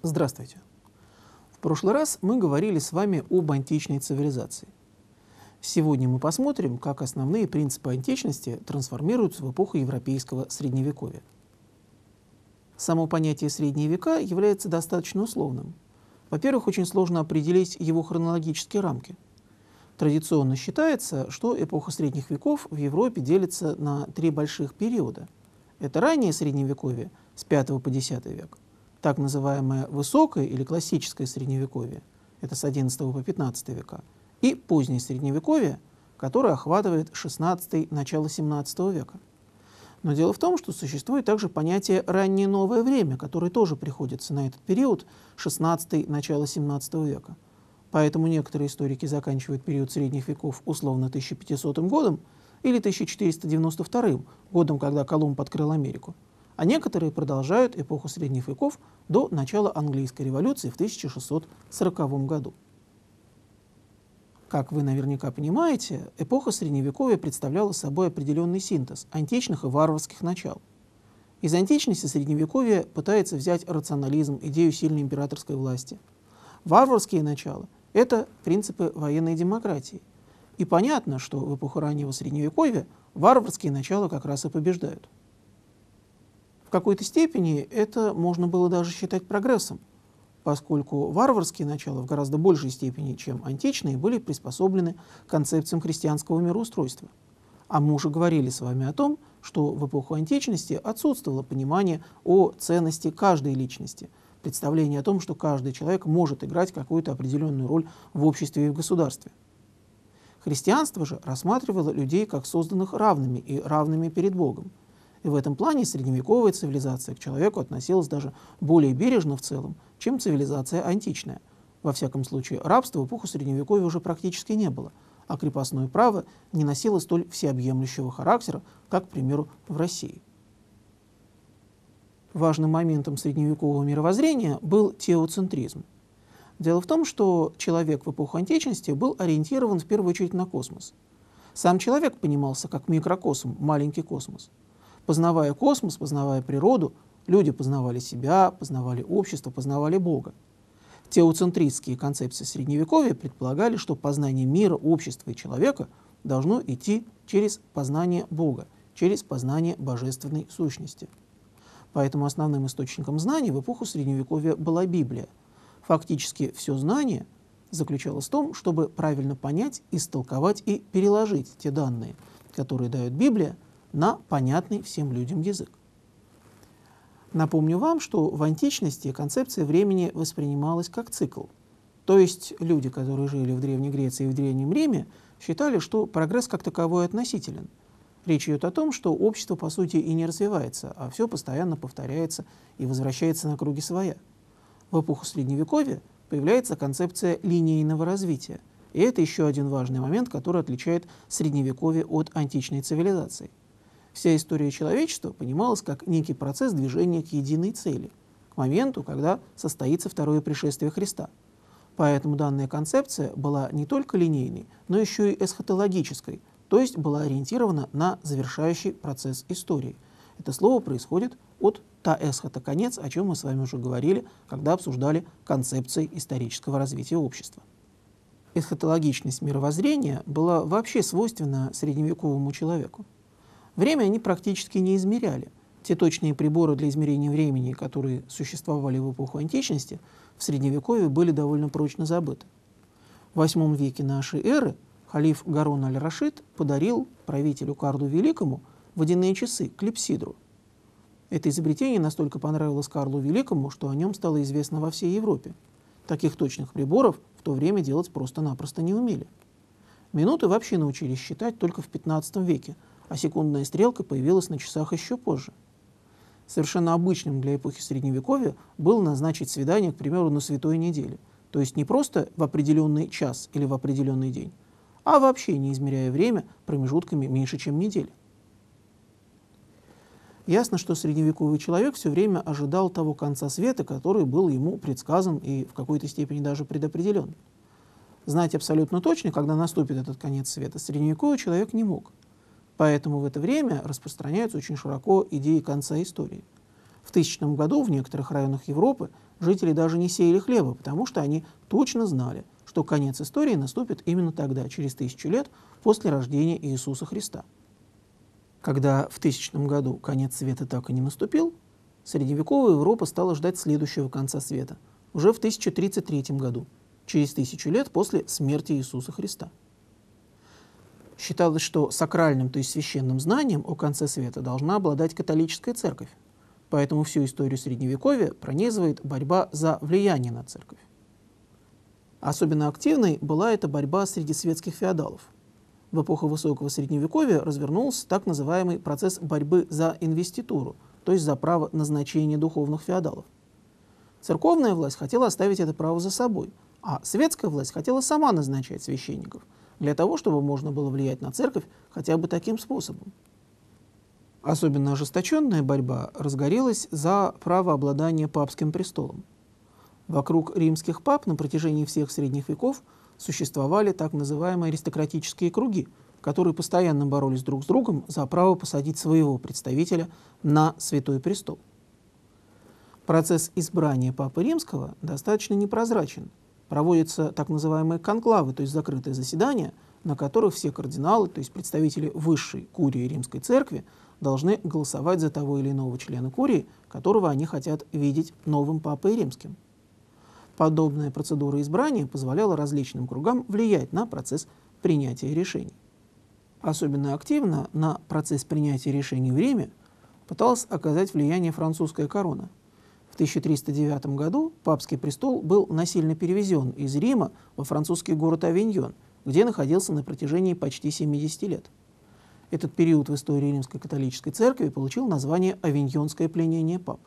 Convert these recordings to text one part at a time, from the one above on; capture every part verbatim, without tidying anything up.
Здравствуйте! В прошлый раз мы говорили с вами об античной цивилизации. Сегодня мы посмотрим, как основные принципы античности трансформируются в эпоху европейского Средневековья. Само понятие «средние века» является достаточно условным. Во-первых, очень сложно определить его хронологические рамки. Традиционно считается, что эпоха Средних веков в Европе делится на три больших периода. Это раннее Средневековье с пятого по десятый век, так называемое высокое или классическое Средневековье, это с одиннадцатого по пятнадцатый века, и позднее Средневековье, которое охватывает шестнадцатый — начало семнадцатого века. Но дело в том, что существует также понятие «раннее новое время», которое тоже приходится на этот период шестнадцатый — начало семнадцатого века. Поэтому некоторые историки заканчивают период Средних веков условно тысяча пятисотым годом или тысяча четыреста девяносто вторым годом, когда Колумб открыл Америку, а некоторые продолжают эпоху Средних веков до начала английской революции в тысяча шестьсот сороковом году. Как вы наверняка понимаете, эпоха Средневековья представляла собой определенный синтез античных и варварских начал. Из античности Средневековье пытается взять рационализм, идею сильной императорской власти. Варварские начала — это принципы военной демократии. И понятно, что в эпоху раннего Средневековья варварские начала как раз и побеждают. В какой-то степени это можно было даже считать прогрессом, поскольку варварские начала в гораздо большей степени, чем античные, были приспособлены к концепциям христианского мироустройства. А мы уже говорили с вами о том, что в эпоху античности отсутствовало понимание о ценности каждой личности, представление о том, что каждый человек может играть какую-то определенную роль в обществе и в государстве. Христианство же рассматривало людей как созданных равными и равными перед Богом. И в этом плане средневековая цивилизация к человеку относилась даже более бережно в целом, чем цивилизация античная. Во всяком случае, рабства в эпоху Средневековья уже практически не было, а крепостное право не носило столь всеобъемлющего характера, как, к примеру, в России. Важным моментом средневекового мировоззрения был теоцентризм. Дело в том, что человек в эпоху античности был ориентирован в первую очередь на космос. Сам человек понимался как микрокосм, маленький космос. Познавая космос, познавая природу, люди познавали себя, познавали общество, познавали Бога. Теоцентристские концепции Средневековья предполагали, что познание мира, общества и человека должно идти через познание Бога, через познание божественной сущности. Поэтому основным источником знаний в эпоху Средневековья была Библия. Фактически все знание заключалось в том, чтобы правильно понять, истолковать и переложить те данные, которые дает Библия, на понятный всем людям язык. Напомню вам, что в античности концепция времени воспринималась как цикл. То есть люди, которые жили в Древней Греции и в Древнем Риме, считали, что прогресс как таковой относителен. Речь идет о том, что общество по сути и не развивается, а все постоянно повторяется и возвращается на круги своя. В эпоху Средневековья появляется концепция линейного развития. И это еще один важный момент, который отличает Средневековье от античной цивилизации. Вся история человечества понималась как некий процесс движения к единой цели, к моменту, когда состоится второе пришествие Христа. Поэтому данная концепция была не только линейной, но еще и эсхатологической, то есть была ориентирована на завершающий процесс истории. Это слово происходит от таэсхата, конец, о чем мы с вами уже говорили, когда обсуждали концепции исторического развития общества. Эсхатологичность мировоззрения была вообще свойственна средневековому человеку. Время они практически не измеряли. Те точные приборы для измерения времени, которые существовали в эпоху античности, в Средневековье были довольно прочно забыты. В восьмом веке нашей эры халиф Гарун аль-Рашид подарил правителю Карлу Великому водяные часы, клипсидру. Это изобретение настолько понравилось Карлу Великому, что о нем стало известно во всей Европе. Таких точных приборов в то время делать просто-напросто не умели. Минуты вообще научились считать только в пятнадцатом веке, а секундная стрелка появилась на часах еще позже. Совершенно обычным для эпохи Средневековья было назначить свидание, к примеру, на святой неделе, то есть не просто в определенный час или в определенный день, а вообще не измеряя время промежутками меньше, чем неделя. Ясно, что средневековый человек все время ожидал того конца света, который был ему предсказан и в какой-то степени даже предопределен. Знать абсолютно точно, когда наступит этот конец света, средневековый человек не мог. Поэтому в это время распространяются очень широко идеи конца истории. В тысячном году в некоторых районах Европы жители даже не сеяли хлеба, потому что они точно знали, что конец истории наступит именно тогда, через тысячу лет после рождения Иисуса Христа. Когда в тысячном году конец света так и не наступил, средневековая Европа стала ждать следующего конца света, уже в тысяча тридцать третьем году, через тысячу лет после смерти Иисуса Христа. Считалось, что сакральным, то есть священным знанием о конце света должна обладать католическая церковь, поэтому всю историю Средневековья пронизывает борьба за влияние на церковь. Особенно активной была эта борьба среди светских феодалов. В эпоху Высокого Средневековья развернулся так называемый процесс борьбы за инвеституру, то есть за право назначения духовных феодалов. Церковная власть хотела оставить это право за собой, а светская власть хотела сама назначать священников, для того, чтобы можно было влиять на церковь хотя бы таким способом. Особенно ожесточенная борьба разгорелась за право обладания папским престолом. Вокруг римских пап на протяжении всех средних веков существовали так называемые аристократические круги, которые постоянно боролись друг с другом за право посадить своего представителя на Святой престол. Процесс избрания Папы Римского достаточно непрозрачен. Проводятся так называемые конклавы, то есть закрытые заседания, на которых все кардиналы, то есть представители высшей курии Римской Церкви, должны голосовать за того или иного члена курии, которого они хотят видеть новым Папой Римским. Подобная процедура избрания позволяла различным кругам влиять на процесс принятия решений. Особенно активно на процесс принятия решений в Риме пыталась оказать влияние французская корона. В тысяча триста девятом году папский престол был насильно перевезен из Рима во французский город Авиньон, где находился на протяжении почти семидесяти лет. Этот период в истории Римской католической церкви получил название «Авиньонское пленение пап».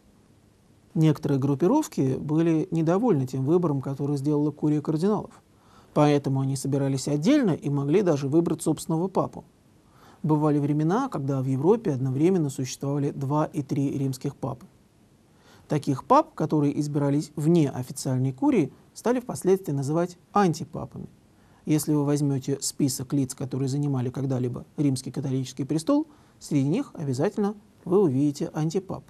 Некоторые группировки были недовольны тем выбором, который сделала курия кардиналов, поэтому они собирались отдельно и могли даже выбрать собственного папу. Бывали времена, когда в Европе одновременно существовали два и три римских папы. Таких пап, которые избирались вне официальной курии, стали впоследствии называть антипапами. Если вы возьмете список лиц, которые занимали когда-либо римский католический престол, среди них обязательно вы увидите антипап.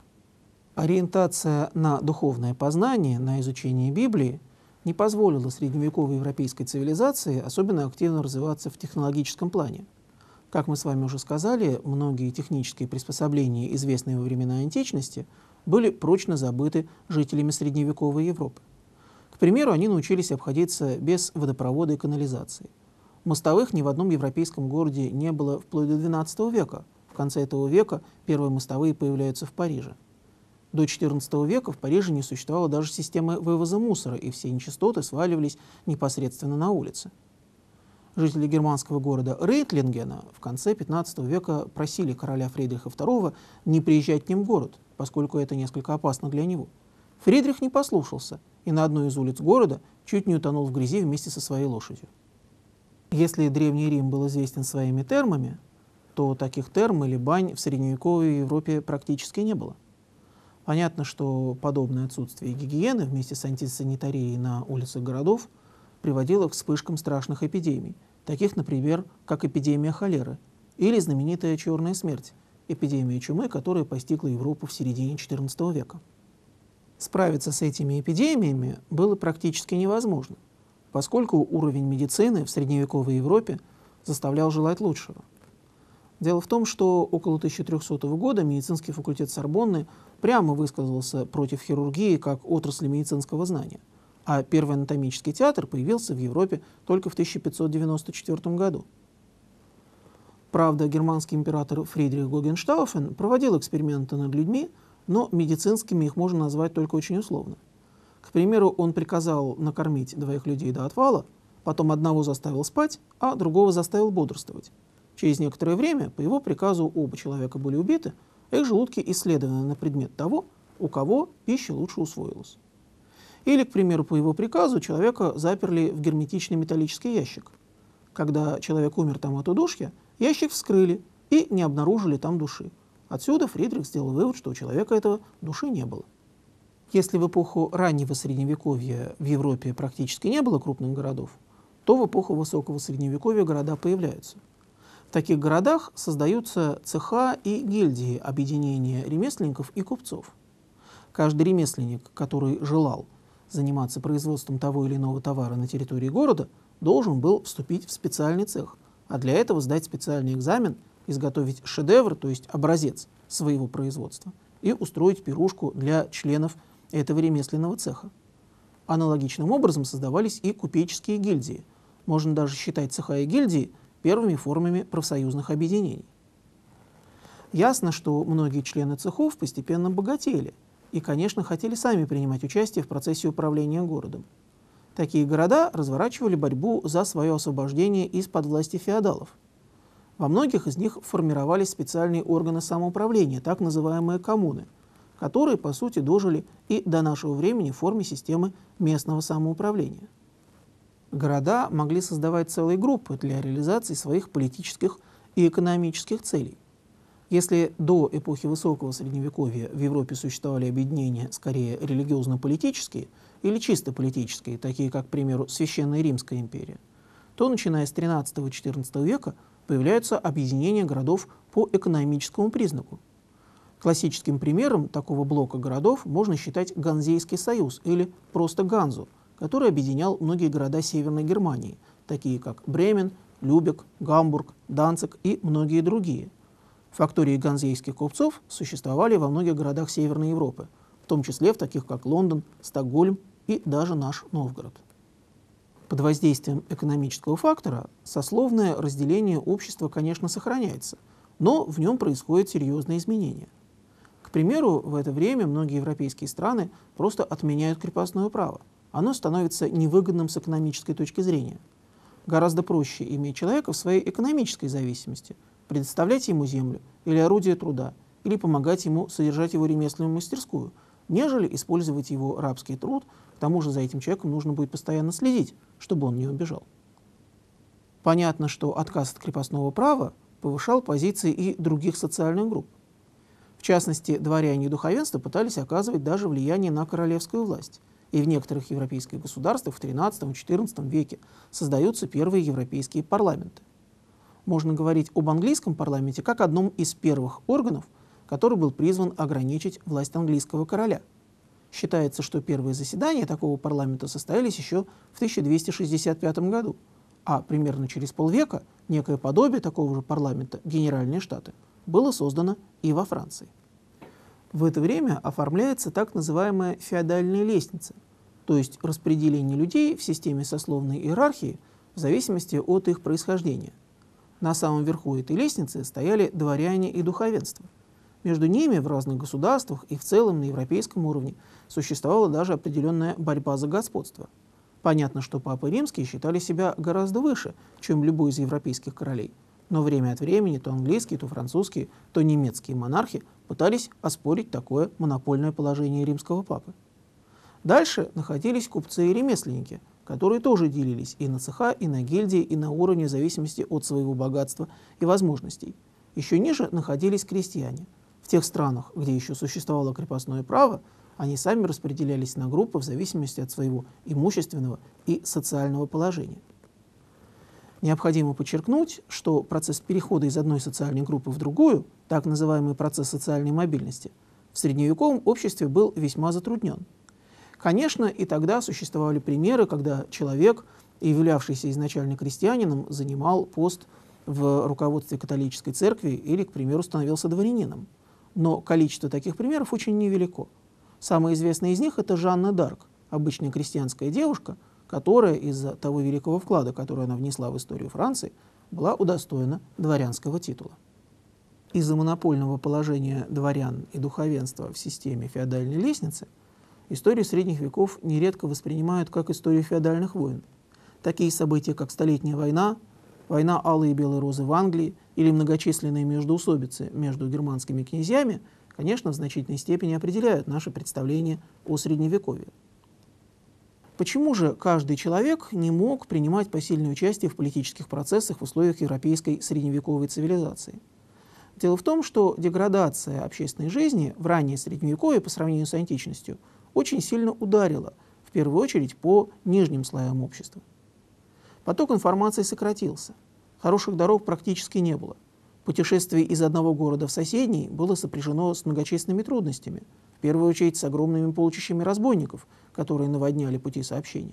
Ориентация на духовное познание, на изучение Библии не позволила средневековой европейской цивилизации особенно активно развиваться в технологическом плане. Как мы с вами уже сказали, многие технические приспособления, известные во времена античности, были прочно забыты жителями средневековой Европы. К примеру, они научились обходиться без водопровода и канализации. Мостовых ни в одном европейском городе не было вплоть до двенадцатого века. В конце этого века первые мостовые появляются в Париже. До четырнадцатого века в Париже не существовало даже системы вывоза мусора, и все нечистоты сваливались непосредственно на улице. Жители германского города Рейтлингена в конце пятнадцатого века просили короля Фридриха второго не приезжать к ним в город, поскольку это несколько опасно для него. Фридрих не послушался и на одной из улиц города чуть не утонул в грязи вместе со своей лошадью. Если Древний Рим был известен своими термами, то таких терм или бань в средневековой Европе практически не было. Понятно, что подобное отсутствие гигиены вместе с антисанитарией на улицах городов приводило к вспышкам страшных эпидемий, таких, например, как эпидемия холеры или знаменитая Черная смерть, эпидемия чумы, которая постигла Европу в середине четырнадцатого века. Справиться с этими эпидемиями было практически невозможно, поскольку уровень медицины в средневековой Европе заставлял желать лучшего. Дело в том, что около тысяча трёхсотого года медицинский факультет Сорбонны прямо высказался против хирургии как отрасли медицинского знания, а первый анатомический театр появился в Европе только в тысяча пятьсот девяносто четвёртом году. Правда, германский император Фридрих Гогенштауфен проводил эксперименты над людьми, но медицинскими их можно назвать только очень условно. К примеру, он приказал накормить двоих людей до отвала, потом одного заставил спать, а другого заставил бодрствовать. Через некоторое время, по его приказу, оба человека были убиты, а их желудки исследованы на предмет того, у кого пища лучше усвоилась. Или, к примеру, по его приказу человека заперли в герметичный металлический ящик. Когда человек умер там от удушья, ящик вскрыли и не обнаружили там души. Отсюда Фридрих сделал вывод, что у человека этого души не было. Если в эпоху раннего Средневековья в Европе практически не было крупных городов, то в эпоху Высокого Средневековья города появляются. В таких городах создаются цеха и гильдии объединения ремесленников и купцов. Каждый ремесленник, который желал заниматься производством того или иного товара на территории города, должен был вступить в специальный цех, а для этого сдать специальный экзамен, изготовить шедевр, то есть образец своего производства, и устроить пирушку для членов этого ремесленного цеха. Аналогичным образом создавались и купеческие гильдии. Можно даже считать цеха и гильдии первыми формами профсоюзных объединений. Ясно, что многие члены цехов постепенно богатели и, конечно, хотели сами принимать участие в процессе управления городом. Такие города разворачивали борьбу за свое освобождение из-под власти феодалов. Во многих из них формировались специальные органы самоуправления, так называемые коммуны, которые, по сути, дожили и до нашего времени в форме системы местного самоуправления. Города могли создавать целые группы для реализации своих политических и экономических целей. Если до эпохи Высокого Средневековья в Европе существовали объединения скорее религиозно-политические или чисто политические, такие как, к примеру, Священная Римская империя, то, начиная с тринадцатого-четырнадцатого века, появляются объединения городов по экономическому признаку. Классическим примером такого блока городов можно считать Ганзейский союз или просто Ганзу, который объединял многие города Северной Германии, такие как Бремен, Любек, Гамбург, Данциг и многие другие. Фактории ганзейских купцов существовали во многих городах Северной Европы, в том числе в таких как Лондон, Стокгольм и даже наш Новгород. Под воздействием экономического фактора сословное разделение общества, конечно, сохраняется, но в нем происходят серьезные изменения. К примеру, в это время многие европейские страны просто отменяют крепостное право. Оно становится невыгодным с экономической точки зрения. Гораздо проще иметь человека в своей экономической зависимости, предоставлять ему землю или орудие труда, или помогать ему содержать его ремесленную мастерскую, нежели использовать его рабский труд. К тому же за этим человеком нужно будет постоянно следить, чтобы он не убежал. Понятно, что отказ от крепостного права повышал позиции и других социальных групп. В частности, дворяне и духовенство пытались оказывать даже влияние на королевскую власть. И в некоторых европейских государствах в тринадцатом-четырнадцатом веке создаются первые европейские парламенты. Можно говорить об английском парламенте как одном из первых органов, который был призван ограничить власть английского короля. Считается, что первые заседания такого парламента состоялись еще в тысяча двести шестьдесят пятом году, а примерно через полвека некое подобие такого же парламента, Генеральные Штаты, было создано и во Франции. В это время оформляется так называемая феодальная лестница, то есть распределение людей в системе сословной иерархии в зависимости от их происхождения. На самом верху этой лестницы стояли дворяне и духовенство. Между ними в разных государствах и в целом на европейском уровне существовала даже определенная борьба за господство. Понятно, что папы римские считали себя гораздо выше, чем любой из европейских королей, но время от времени то английские, то французские, то немецкие монархи пытались оспорить такое монопольное положение римского папы. Дальше находились купцы и ремесленники, которые тоже делились и на цеха, и на гильдии, и на уровне в зависимости от своего богатства и возможностей. Еще ниже находились крестьяне. В тех странах, где еще существовало крепостное право, они сами распределялись на группы в зависимости от своего имущественного и социального положения. Необходимо подчеркнуть, что процесс перехода из одной социальной группы в другую, так называемый процесс социальной мобильности, в средневековом обществе был весьма затруднен. Конечно, и тогда существовали примеры, когда человек, являвшийся изначально крестьянином, занимал пост в руководстве католической церкви или, к примеру, становился дворянином. Но количество таких примеров очень невелико. Самая известная из них — это Жанна д'Арк, обычная крестьянская девушка, которая из-за того великого вклада, который она внесла в историю Франции, была удостоена дворянского титула. Из-за монопольного положения дворян и духовенства в системе феодальной лестницы историю средних веков нередко воспринимают как историю феодальных войн. Такие события, как Столетняя война, война Алой и Белой розы в Англии или многочисленные междоусобицы между германскими князьями, конечно, в значительной степени определяют наше представление о Средневековье. Почему же каждый человек не мог принимать посильное участие в политических процессах в условиях европейской средневековой цивилизации? Дело в том, что деградация общественной жизни в раннее Средневековье по сравнению с античностью очень сильно ударила, в первую очередь, по нижним слоям общества. Поток информации сократился, хороших дорог практически не было. Путешествие из одного города в соседний было сопряжено с многочисленными трудностями, в первую очередь с огромными полчищами разбойников, которые наводняли пути сообщения.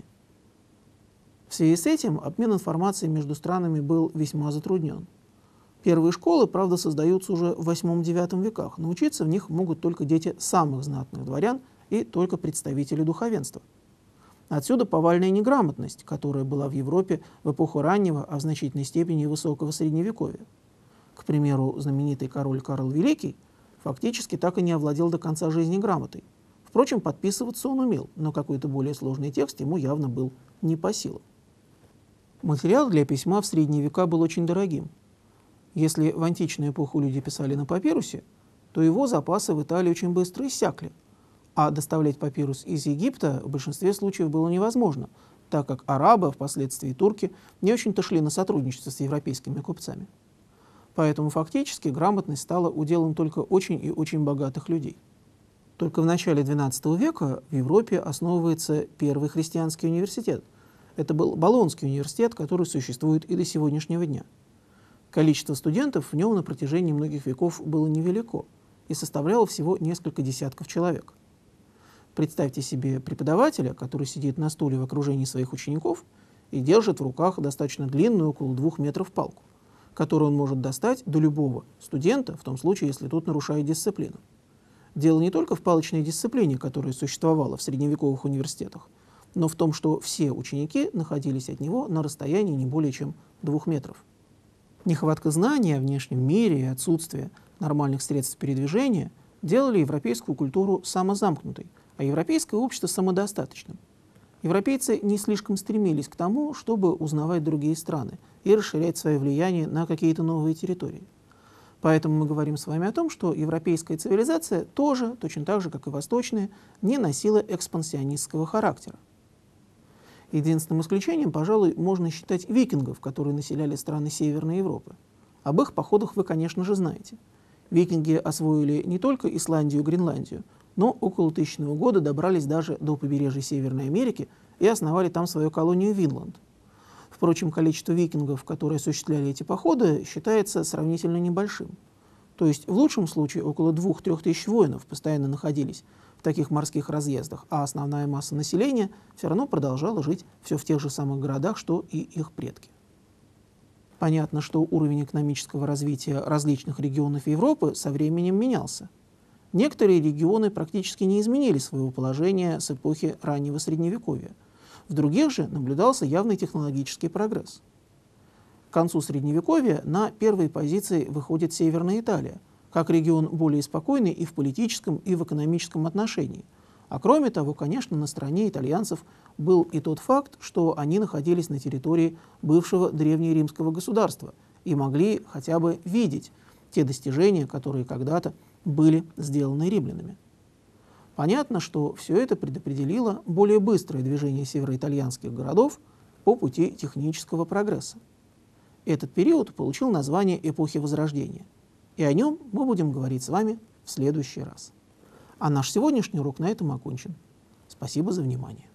В связи с этим обмен информацией между странами был весьма затруднен. Первые школы, правда, создаются уже в восьмом-девятом веках, но учиться в них могут только дети самых знатных дворян и только представители духовенства. Отсюда повальная неграмотность, которая была в Европе в эпоху раннего, а в значительной степени высокого средневековья. К примеру, знаменитый король Карл Великий фактически так и не овладел до конца жизни грамотой. Впрочем, подписываться он умел, но какой-то более сложный текст ему явно был не по силам. Материал для письма в средние века был очень дорогим. Если в античную эпоху люди писали на папирусе, то его запасы в Италии очень быстро иссякли, а доставлять папирус из Египта в большинстве случаев было невозможно, так как арабы, а впоследствии турки, не очень-то шли на сотрудничество с европейскими купцами. Поэтому фактически грамотность стала уделом только очень и очень богатых людей. Только в начале двенадцатого века в Европе основывается первый христианский университет. Это был Болонский университет, который существует и до сегодняшнего дня. Количество студентов в нем на протяжении многих веков было невелико и составляло всего несколько десятков человек. Представьте себе преподавателя, который сидит на стуле в окружении своих учеников и держит в руках достаточно длинную, около двух метров палку, которую он может достать до любого студента, в том случае, если тот нарушает дисциплину. Дело не только в палочной дисциплине, которая существовала в средневековых университетах, но в том, что все ученики находились от него на расстоянии не более чем двух метров. Нехватка знаний о внешнем мире и отсутствие нормальных средств передвижения делали европейскую культуру самозамкнутой, а европейское общество самодостаточным. Европейцы не слишком стремились к тому, чтобы узнавать другие страны и расширять свое влияние на какие-то новые территории. Поэтому мы говорим с вами о том, что европейская цивилизация тоже, точно так же, как и восточная, не носила экспансионистского характера. Единственным исключением, пожалуй, можно считать викингов, которые населяли страны Северной Европы. Об их походах вы, конечно же, знаете. Викинги освоили не только Исландию и Гренландию, но около тысячного года добрались даже до побережья Северной Америки и основали там свою колонию Винланд. Впрочем, количество викингов, которые осуществляли эти походы, считается сравнительно небольшим. То есть в лучшем случае около двух-трех тысяч воинов постоянно находились в таких морских разъездах, а основная масса населения все равно продолжала жить все в тех же самых городах, что и их предки. Понятно, что уровень экономического развития различных регионов Европы со временем менялся. Некоторые регионы практически не изменили своего положения с эпохи раннего Средневековья. В других же наблюдался явный технологический прогресс. К концу Средневековья на первые позиции выходит Северная Италия, как регион более спокойный и в политическом, и в экономическом отношении. А кроме того, конечно, на стороне итальянцев был и тот факт, что они находились на территории бывшего древнеримского государства и могли хотя бы видеть те достижения, которые когда-то были сделаны римлянами. Понятно, что все это предопределило более быстрое движение североитальянских городов по пути технического прогресса. Этот период получил название эпохи Возрождения, и о нем мы будем говорить с вами в следующий раз. А наш сегодняшний урок на этом окончен. Спасибо за внимание.